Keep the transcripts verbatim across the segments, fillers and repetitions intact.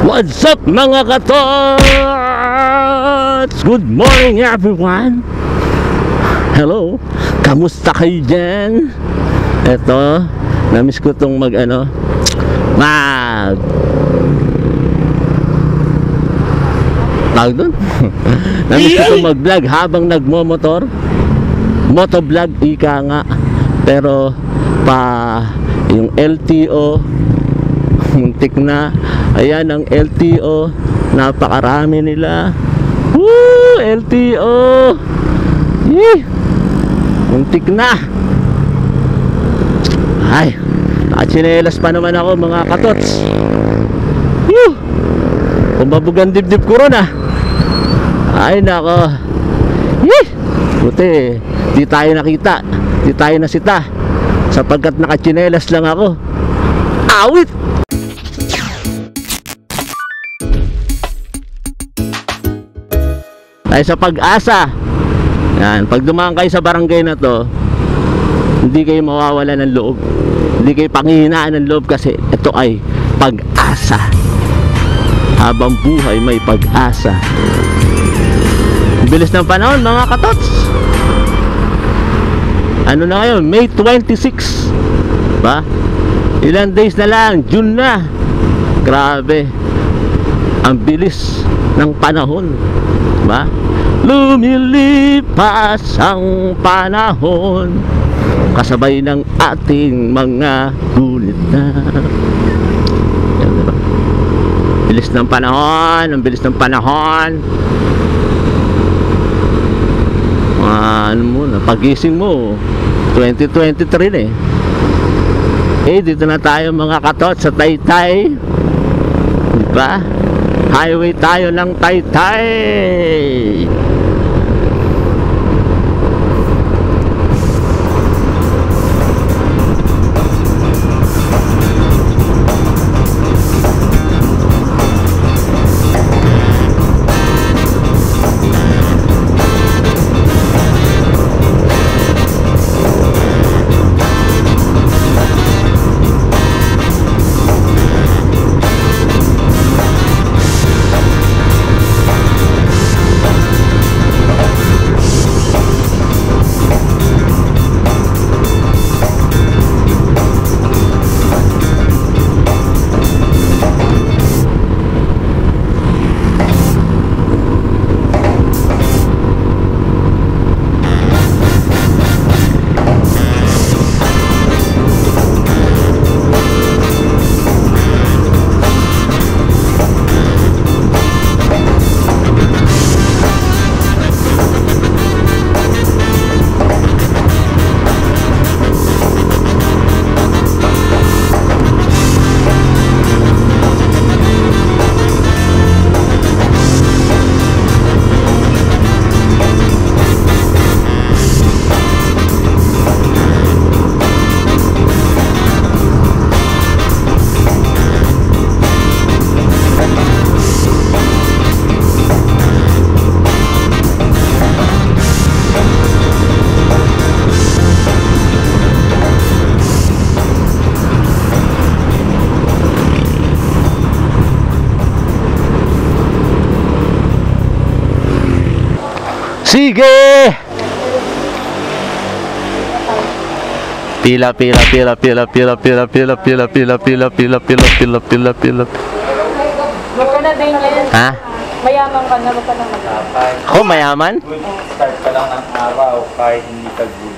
What's up mga katots? Good morning everyone. Hello, kamusta kayo dyan? Eto, namiss ko tong mag ano Mag Tawag dun? Namiss ko tong mag vlog habang nagmo-motor. Motovlog ika nga. Pero pa yung L T O muntik na. Ayan ang L T O, napakarami nila. Woo! L T O Yee! Muntik na. Ay, nakachinelas pa naman ako mga katots. Woo! Kumbabugan dibdib ko ron ah. Ay nako. Yee! Buti di tayo nakita, di tayo nasita, sapagkat nakachinelas lang ako. Awit! Ay sa Pag-asa. Yan, pag dumaan kayo sa barangay na to, hindi kayo mawawala ng loob. Hindi kayo panghihinaan ng loob kasi ito ay Pag-asa. Habang buhay may pag-asa. Bilis ng panahon mga katots. Ano na ngayon? May twenty-six. Ba? Ilang days na lang, June na. Grabe. Ang bilis ng panahon. Ba? Lumilipas ang panahon kasabay ng ating mga gulita. Yan, diba? Bilis ng panahon, ang bilis ng panahon. Uh, ano mo na, pagising mo twenty twenty-three na eh. Eh, dito na tayo mga katot sa Taytay. Diba? Highway tayo ng Taytay. Sige! Pila, pila, pila, pila, pila, pila, pila, pila, pila, pila, pila, pila, pila, pila, pila. Huwag ka na din yan. Ha? Mayaman ka na, huwag ka na mag-apay. Ako mayaman? Start ka lang ng araw kahit hindi ka good.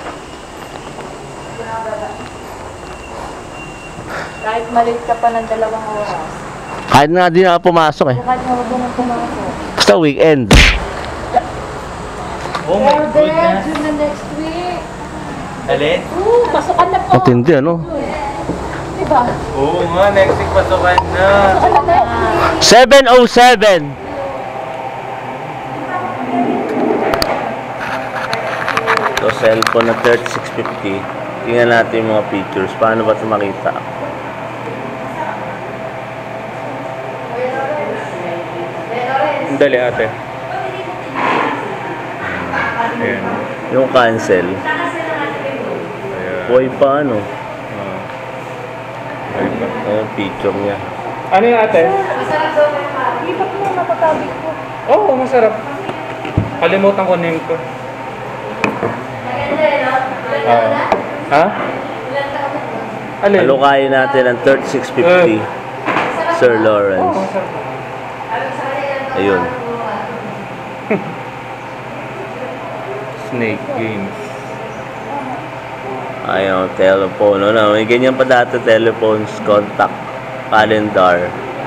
Kahit malit ka pa ng dalawang oras. Kahit na di na ako pumasok eh. Kahit na huwag mo nang pumasok. Basta weekend. Oh my goodness. June na next week. Alin? Oo, pasukan na po. Matindi ano? Diba? Oo nga, next week pasukan na. Pasukan na next week. seven oh seven. So cellphone na thirty-six fifty. Tingnan natin yung mga pictures. Paano ba ito makita? Dali ate. Ayan. Yung cancel. Ayan. Buhay pa ano? Ah. Ay, ba? Ayan, picture niya. Ano yung ate? Di ba mo napatabi ko? Oo, oh, masarap. Kalimutan ko name ko. Ah. Ha? Alin? Alukayin natin ang thirty-six fifty. Sir Oo, Lawrence. masarap. Ayun. Snake games. Ayun, telephone. Ano, may ganyan pa dati, telephones, contact, calendar.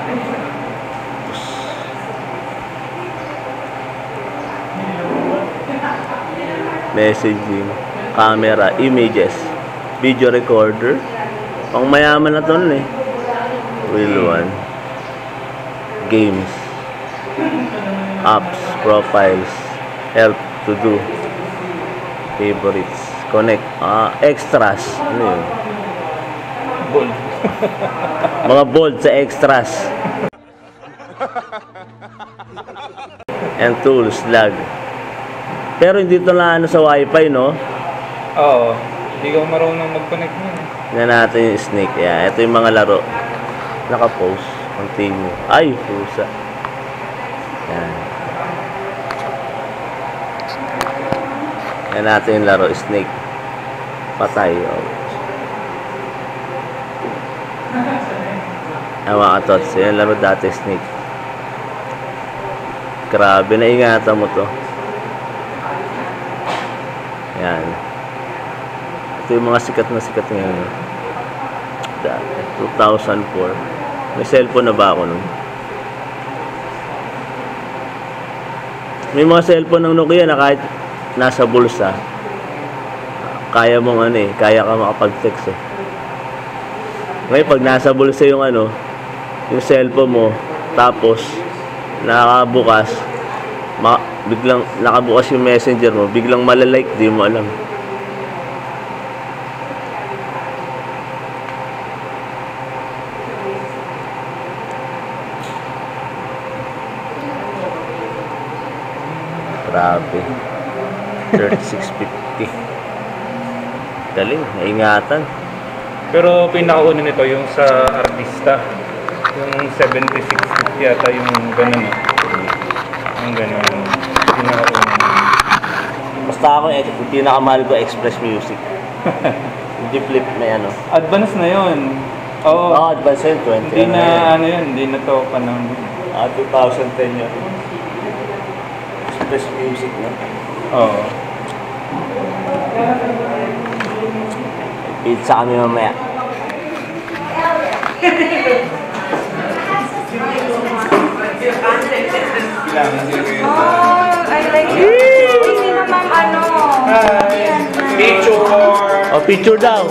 Messaging, camera, images, video recorder. Pang mayaman na to nun eh. Wheel one. Games. Apps, profiles, help to do, favorites, connect, ah, extras. Ano yun? Bold. Mga bold sa extras. And tools, lag. Pero hindi ito na ano sa wifi, no? Oo. Hindi ko marunong mag-connect niyan. Tingnan natin yung snake. Yeah, ito yung mga laro. Naka-post. Continue. Ay, pusa. Yan. Yan natin yung laro. Snake. Patay. Oh. Yan mga tots. Yan laro dati, snake. Grabe, naingatan mo to. Yan. Ito yung mga sikat na sikat ngayon. two thousand four. May cellphone na ba ako nun? May mga cellphone ng Nokia na kahit nasa bulsa, kaya mong ano eh, kaya ka makapag-text eh. Ngayon pag nasa bulsa yung ano, yung cellphone mo, tapos nakabukas, ma biglang nakabukas yung messenger mo, biglang malalike, di mo alam. Grabe. thirty-six fifty. Galing, naingatan. Pero pinakauna nito yung sa artista. Yung seventy-six fifty yata yung ganun ah. Yung ganun. Pinakauna. Basta ako, yung pinakamahal ko, Express Music. Hindi flip, may ano. Advance na yun. Oo. Oh, advance yun, twenty. Hindi na ano yun, hindi na to panahon. Ah, two thousand ten yun. Express Music na. Oo. Pizza kami mamaya. Oh, I like it. Hindi na ma'am ano. Picture! Oh, picture daw.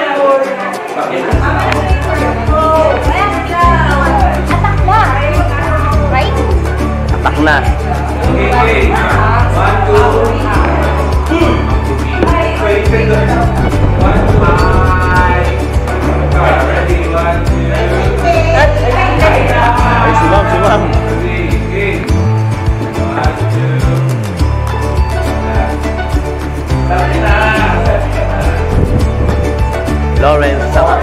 Atak na. Right? Atak na. Okay, one, two, two. Wait, wait, wait. One, two, five. Ready, one, two. Ay, si ma'am, si ma'am. Lawrence, saka.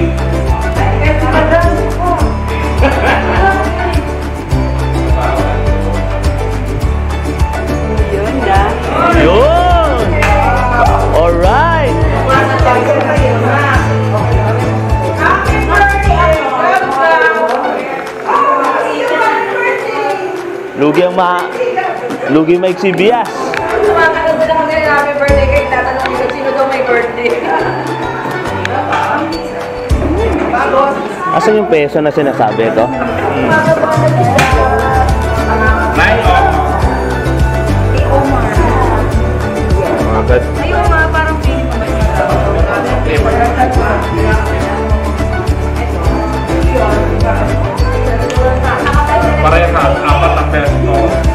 Yun na. Yun! Alright! Lugi ang ma... Lugi maiksi bias. Sumakaganda na kami ng happy birthday kay tatanong ko sino daw may birthday. Asan yung peso na sinasabi ito? Nine off. Si Omar. Agad. Ayun nga, parang feeling ko Parehas na, apat ang peso.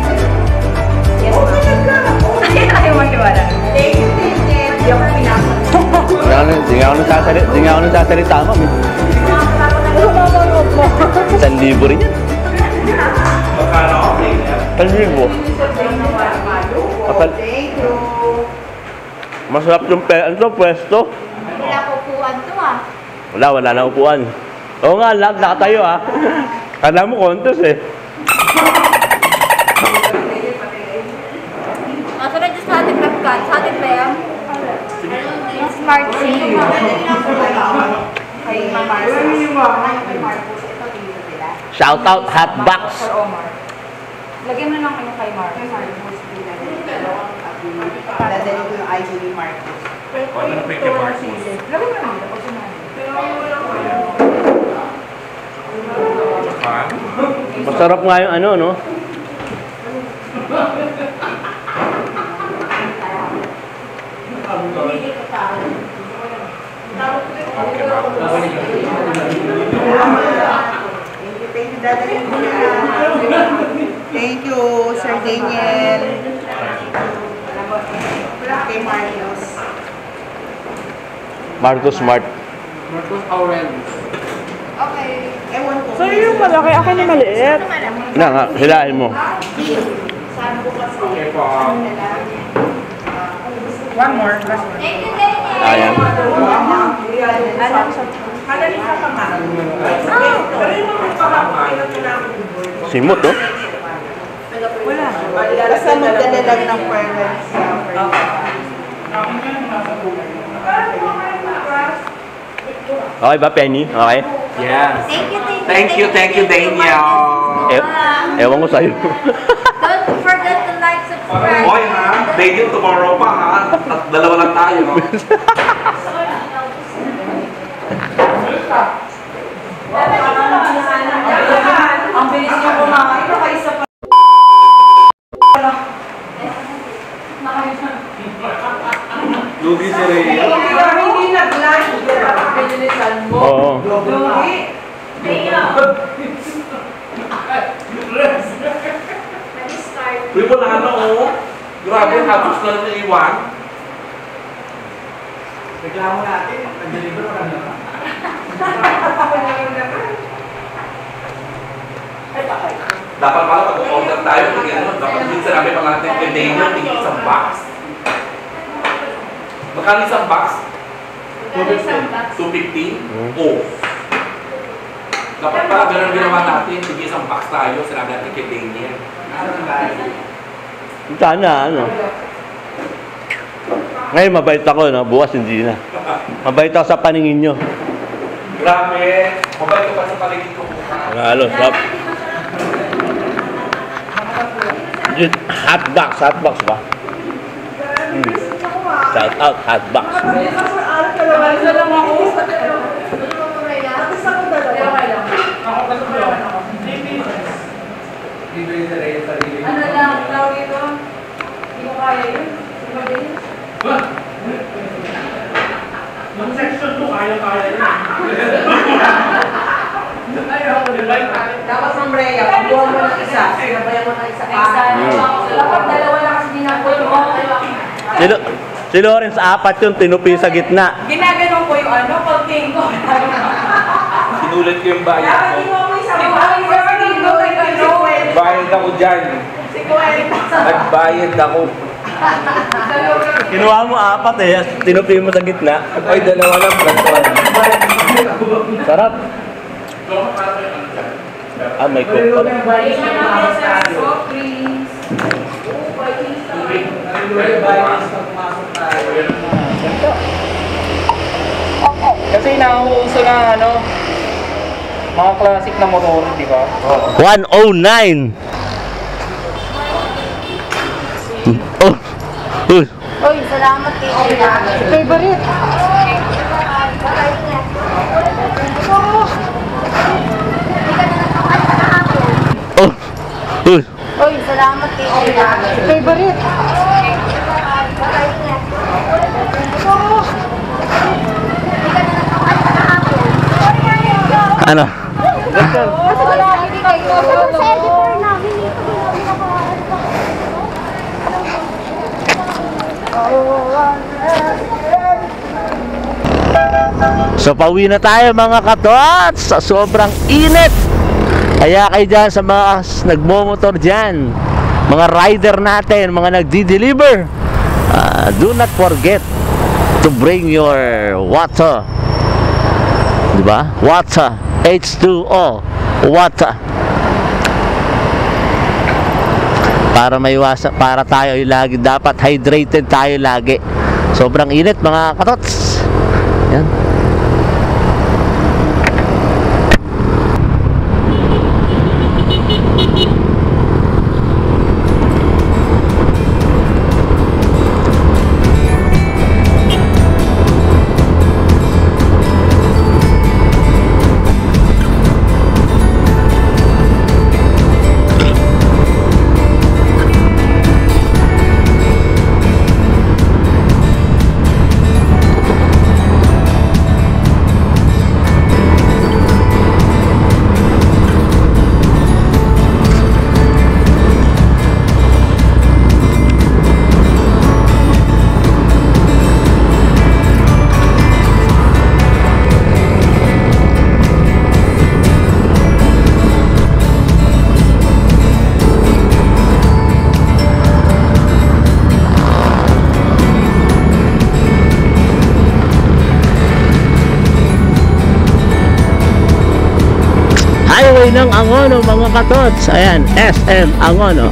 Ayun, ayaw maniwala. Hindi ako pinapag. Hindi nga ako nagsasalita. Hindi nga ako nagsasalita, ma'am. Isang libo rin yan. Isang libo. Kapal. Masarap yung pe... Ano to? Pwesto? Wala ko puwan to ah. Wala, wala na upuan. Oo nga, lahat nakatayo ah. Kala mo contest eh. Nasa na dyan sa ating lapkan. Sa ating ba yan? Yung smart SIM. Kay Marcos. Shout out Hotbox. Lagyan mo lang kayo kay Mark. Dadali ko yung I D ni Marcos. Ano na kay Marcos? Lagyan mo lang. Tapos yun Ha? Masarap nga yung ano, no? Okay, Marcos. Thank you, thank you, dadali ko yan. Thank you, Sir Daniel. Kay Marcos. Marcos Smart. Okay. Ewan ko. So yung malaki, akin yung maliit. Na nga, hilahin mo. One more. Last one. Thank you, Daniel. Ayan. Simot, oh. Wala. Basta magdala lang ng parents. Okay ba, Penny? Okay? Yes. Thank you, Thank you, thank you, Daniel. E ewan ko sa'yo. Don't forget to like, subscribe. Hoy ha, Daniel tomorrow pa ha. At dalawa lang tayo. Ang bilis niyo kumain. Baka isa pa. Lugi si Rhea. Hindi nag-lunch. Pinilisan mo. Oo. Lugi. Uy mo na ano oh. Grabe, halos na na iwan. Reklamo natin, nag-deliver ka na. Dapat pala pag-order tayo, dapat minsan namin pa natin kay Daniel, tingin isang box. Magkano isang box? two fifty? Oh. Dapat pala ganun ginawa natin, tingin isang box tayo, sinabi natin kay Daniel. Sana, ano. Ngayon, mabait ako, no? Bukas, hindi na. Mabait ako sa paningin nyo. Grabe, mabalik ko pa sa paligid ko. Halo, stop. Hotbox, hotbox ba? Hmm. Shout out, hotbox. Isa lang ako. Ano lang, tawag ito? Hindi ko kaya yun. Yung section two, kaya-kaya yun. Dapat from Rhea, pagbuhan mo ng isa. Sinabayan mo ng isa. Dapat dalawa lang kasi ginagawa mo. Si, Lo- si Lawrence, apat yung tinupi sa gitna. Ginaganon ko yung ano, pag-king ko. Sinulit ko yung bayad Dapat ko. hindi mo ako isang bahay. Dapat hindi mo ako isang Bayad ako dyan. Si Kuwenta. Nagbayad ako. Kinuha mo apat eh, tinupi mo sa gitna. Ay, dalawa lang. Sarap. Ah, may coke pa. Soft drinks. Kasi nauuso na ano, mga classic na motor, di ba? one oh nine. Oh. Uh. Uy, salamat kay Favorite. Oh. Uh. Uy, salamat kay Favorite. Ano? So pauwi na tayo mga katots sa sobrang init. Kaya kayo dyan sa mga nagmomotor dyan, mga rider natin, mga nagdi-deliver, uh, do not forget to bring your water. Diba? Water, H two O, water. para maiwasan, para tayo ay lagi dapat hydrated tayo lagi. Sobrang init mga katots. Yan. Highway ng Angono mga katots. Ayan, S M Angono.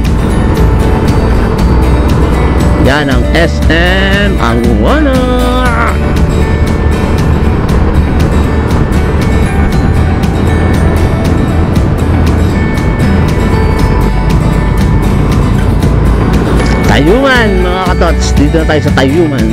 Yan ang S M Angono. Tayuman mga katots. Dito na tayo sa Tayuman.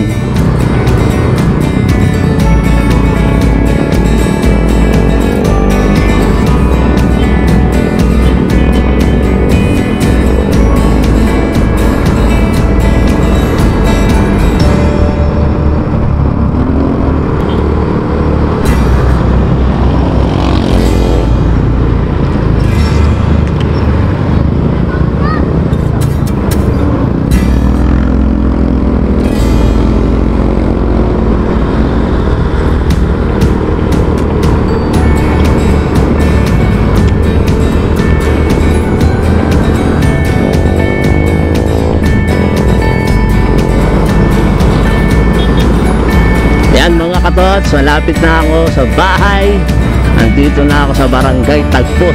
Yan mga katots, malapit na ako sa bahay. Andito na ako sa Barangay Tagpos.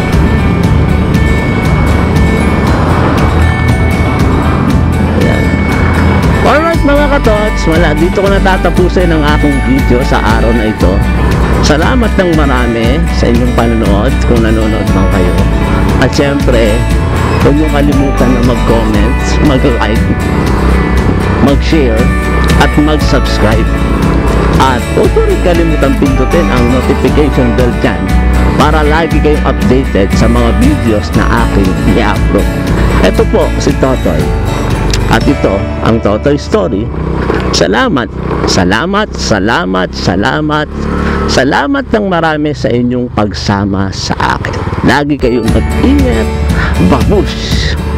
Yan. Alright mga katots, wala, dito ko natatapusin ang aking video sa araw na ito. Salamat ng marami sa inyong panonood kung nanonood man kayo. At syempre, huwag nyo kalimutan na mag-comment, mag-like, mag-share, at mag-subscribe. At huwag ko rin kalimutan pindutin ang notification bell dyan para lagi kayong updated sa mga videos na aking i-upload. Ito po si Totoy. At ito ang Totoy Story. Salamat, salamat, salamat, salamat. Salamat ng marami sa inyong pagsama sa akin. Lagi kayong mag-ingat. Babush!